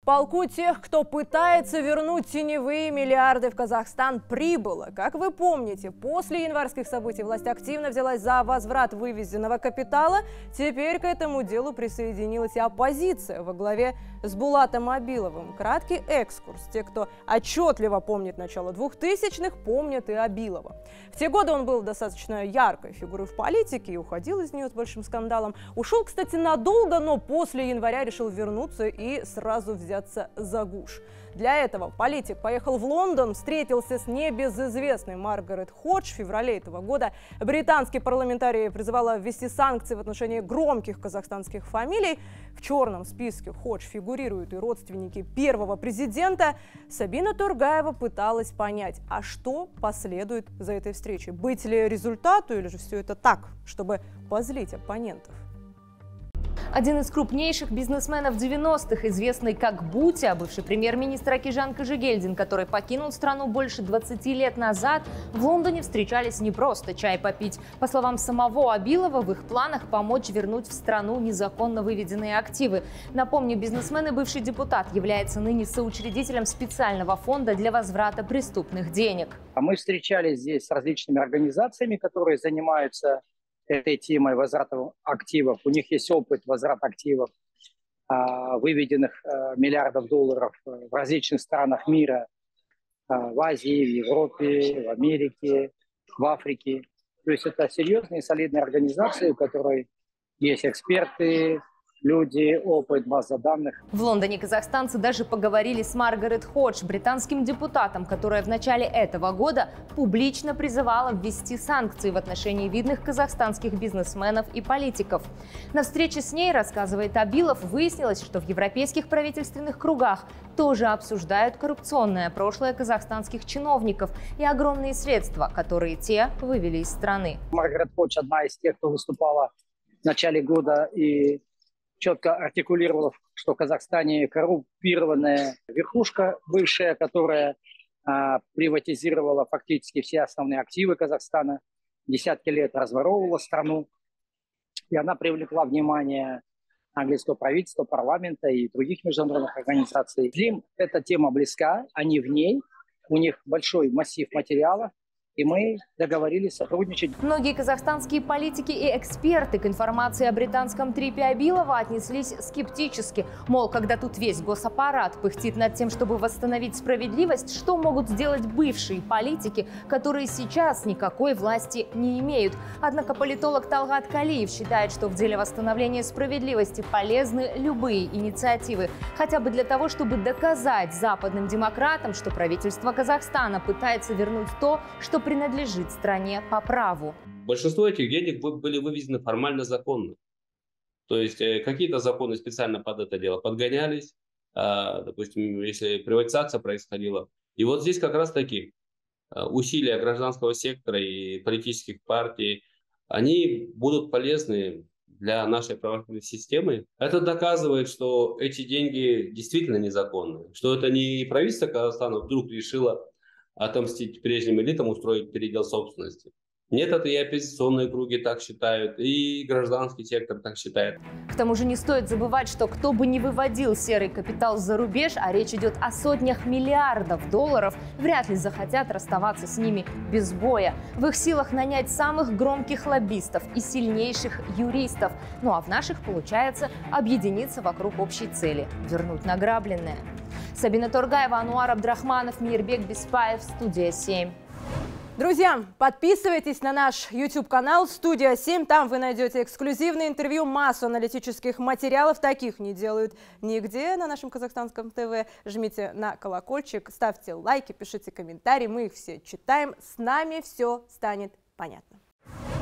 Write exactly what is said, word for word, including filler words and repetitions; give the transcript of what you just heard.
полку тех, кто пытается вернуть теневые миллиарды в Казахстан, прибыло. Как вы помните, после январских событий власть активно взялась за возврат вывезенного капитала. Теперь к этому делу присоединилась и оппозиция во главе с Булатом Абиловым. Краткий экскурс. Те, кто отчетливо помнит начало двухтысячных, помнят и Абилова. В те годы он был достаточно яркой фигурой в политике и уходил из нее с большим скандалом. Ушел, кстати, надолго, но после января решил вернуться и сразу взяться за гуш. Для этого политик поехал в Лондон, встретился с небезызвестной Маргарет Ходж. В феврале этого года британские парламентарии призывала ввести санкции в отношении громких казахстанских фамилий. В черном списке Ходж фигурируют и родственники первого президента. Сабина Тургаева пыталась понять, а что последует за этой встречей? Быть ли результату или же все это так, чтобы позлить оппонентов? Один из крупнейших бизнесменов девяностых, известный как Бутя, бывший премьер-министр Акижан Кожегельдин, который покинул страну больше двадцати лет назад, в Лондоне встречались не просто чай попить. По словам самого Абилова, в их планах помочь вернуть в страну незаконно выведенные активы. Напомню, бизнесмен и бывший депутат является ныне соучредителем специального фонда для возврата преступных денег. Мы встречались здесь с различными организациями, которые занимаются этой темой возврата активов. У них есть опыт возврата активов, выведенных миллиардов долларов в различных странах мира, в Азии, в Европе, в Америке, в Африке. То есть это серьезные, солидные организации, у которых есть эксперты, люди, опыт, база данных. В Лондоне казахстанцы даже поговорили с Маргарет Ходж, британским депутатом, которая в начале этого года публично призывала ввести санкции в отношении видных казахстанских бизнесменов и политиков. На встрече с ней, рассказывает Абилов, выяснилось, что в европейских правительственных кругах тоже обсуждают коррупционное прошлое казахстанских чиновников и огромные средства, которые те вывели из страны. Маргарет Ходж одна из тех, кто выступала в начале года и четко артикулировала, что в Казахстане коррумпированная верхушка бывшая, которая а, приватизировала фактически все основные активы Казахстана, десятки лет разворовывала страну. И она привлекла внимание английского правительства, парламента и других международных организаций. Им эта тема близка, они в ней, у них большой массив материала. И мы договорились сотрудничать. Многие казахстанские политики и эксперты к информации о британском трипе Абилова отнеслись скептически. Мол, когда тут весь госаппарат пыхтит над тем, чтобы восстановить справедливость, что могут сделать бывшие политики, которые сейчас никакой власти не имеют. Однако политолог Талгат Калиев считает, что в деле восстановления справедливости полезны любые инициативы. Хотя бы для того, чтобы доказать западным демократам, что правительство Казахстана пытается вернуть то, что принадлежит стране по праву. Большинство этих денег были вывезены формально законно. То есть какие-то законы специально под это дело подгонялись, допустим, если приватизация происходила. И вот здесь как раз таки усилия гражданского сектора и политических партий, они будут полезны для нашей правоохранительной системы. Это доказывает, что эти деньги действительно незаконны, что это не правительство Казахстана вдруг решило отомстить прежним элитам, устроить передел собственности. Нет, это и оппозиционные круги так считают, и гражданский сектор так считает. К тому же не стоит забывать, что кто бы ни выводил серый капитал за рубеж, а речь идет о сотнях миллиардов долларов, вряд ли захотят расставаться с ними без боя. В их силах нанять самых громких лоббистов и сильнейших юристов. Ну а в наших получается объединиться вокруг общей цели – вернуть награбленное. Сабина Тургаева, Ануар Абдрахманов, Мирбек Беспаев, Студия семь. Друзья, подписывайтесь на наш YouTube-канал «Студия семь». Там вы найдете эксклюзивные интервью, массу аналитических материалов. Таких не делают нигде на нашем казахстанском ТВ. Жмите на колокольчик, ставьте лайки, пишите комментарии. Мы их все читаем. С нами все станет понятно.